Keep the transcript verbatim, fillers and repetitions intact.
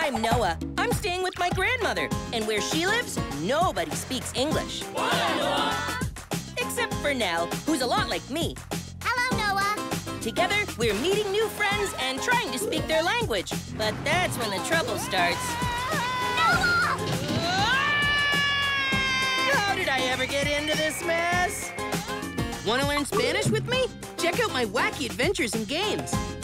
I'm Noah. I'm staying with my grandmother, and where she lives, nobody speaks English. Hola, Noah! Except for Nell, who's a lot like me. Hello, Noah. Together, we're meeting new friends and trying to speak their language. But that's when the trouble starts. Noah! How did I ever get into this mess? Want to learn Spanish with me? Check out my wacky adventures and games.